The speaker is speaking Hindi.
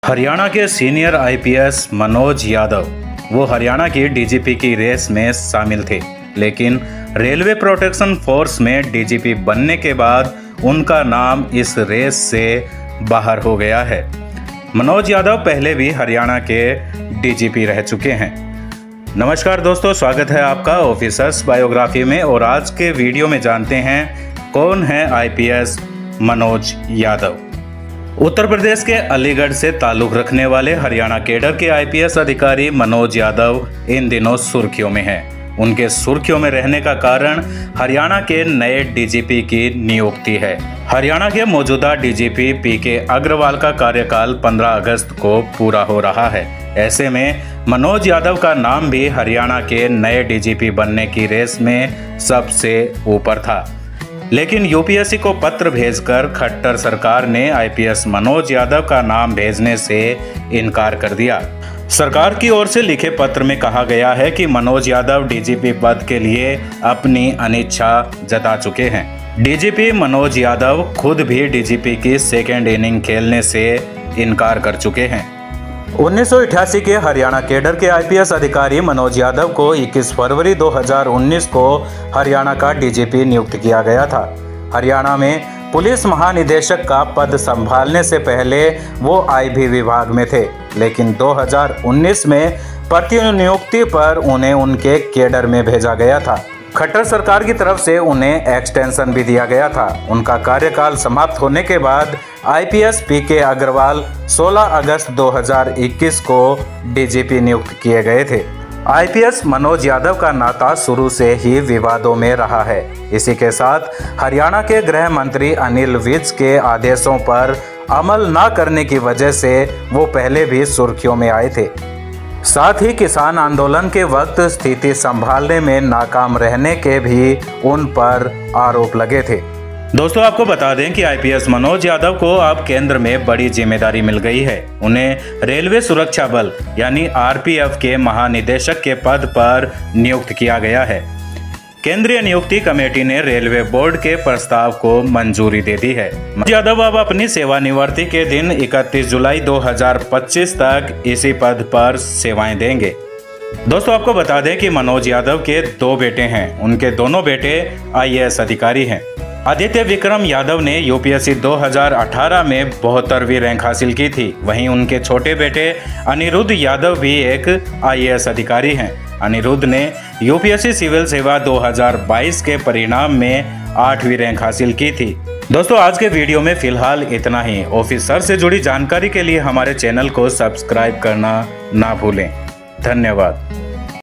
हरियाणा के सीनियर आईपीएस मनोज यादव वो हरियाणा की डीजीपी की रेस में शामिल थे, लेकिन रेलवे प्रोटेक्शन फोर्स में डीजीपी बनने के बाद उनका नाम इस रेस से बाहर हो गया है। मनोज यादव पहले भी हरियाणा के डीजीपी रह चुके हैं। नमस्कार दोस्तों, स्वागत है आपका ऑफिसर्स बायोग्राफी में। और आज के वीडियो में जानते हैं कौन है आईपीएस मनोज यादव। उत्तर प्रदेश के अलीगढ़ से ताल्लुक रखने वाले हरियाणा कैडर के आईपीएस अधिकारी मनोज यादव इन दिनों सुर्खियों में हैं। उनके सुर्खियों में रहने का कारण हरियाणा के नए डीजीपी की नियुक्ति है। हरियाणा के मौजूदा डीजीपी पीके अग्रवाल का कार्यकाल 15 अगस्त को पूरा हो रहा है। ऐसे में मनोज यादव का नाम भी हरियाणा के नए डीजीपी बनने की रेस में सबसे ऊपर था, लेकिन यूपीएससी को पत्र भेजकर खट्टर सरकार ने आईपीएस मनोज यादव का नाम भेजने से इनकार कर दिया। सरकार की ओर से लिखे पत्र में कहा गया है कि मनोज यादव डीजीपी पद के लिए अपनी अनिच्छा जता चुके हैं। डीजीपी मनोज यादव खुद भी डीजीपी की सेकेंड इनिंग खेलने से इनकार कर चुके हैं। 1988 के हरियाणा कैडर के आईपीएस अधिकारी मनोज यादव को 21 फरवरी 2019 को हरियाणा का डीजीपी नियुक्त किया गया था। हरियाणा में पुलिस महानिदेशक का पद संभालने से पहले वो आईबी विभाग में थे, लेकिन 2019 में प्रतिनियुक्ति पर उन्हें उनके कैडर में भेजा गया था। खट्टर सरकार की तरफ से उन्हें एक्सटेंशन भी दिया गया था। उनका कार्यकाल समाप्त होने के बाद आईपीएस पीके अग्रवाल 16 अगस्त 2021 को डीजीपी नियुक्त किए गए थे। आईपीएस मनोज यादव का नाता शुरू से ही विवादों में रहा है। इसी के साथ हरियाणा के गृह मंत्री अनिल विज के आदेशों पर अमल न करने की वजह से वो पहले भी सुर्खियों में आए थे। साथ ही किसान आंदोलन के वक्त स्थिति संभालने में नाकाम रहने के भी उन पर आरोप लगे थे। दोस्तों, आपको बता दें कि आईपीएस मनोज यादव को अब केंद्र में बड़ी जिम्मेदारी मिल गई है। उन्हें रेलवे सुरक्षा बल यानी आरपीएफ के महानिदेशक के पद पर नियुक्त किया गया है। केंद्रीय नियुक्ति कमेटी ने रेलवे बोर्ड के प्रस्ताव को मंजूरी दे दी है। यादव अब अपनी सेवानिवृत्ति के दिन 31 जुलाई 2025 तक इसी पद पर सेवाएं देंगे। दोस्तों, आपको बता दें कि मनोज यादव के 2 बेटे हैं। उनके दोनों बेटे आईएएस अधिकारी हैं। आदित्य विक्रम यादव ने यूपीएससी 2018 में 72वीं रैंक हासिल की थी। वहीं उनके छोटे बेटे अनिरुद्ध यादव भी एक आईएएस अधिकारी हैं। अनिरुद्ध ने यूपीएससी सिविल सेवा 2022 के परिणाम में 8वीं रैंक हासिल की थी। दोस्तों, आज के वीडियो में फिलहाल इतना ही। ऑफिसर से जुड़ी जानकारी के लिए हमारे चैनल को सब्सक्राइब करना ना भूलें। धन्यवाद।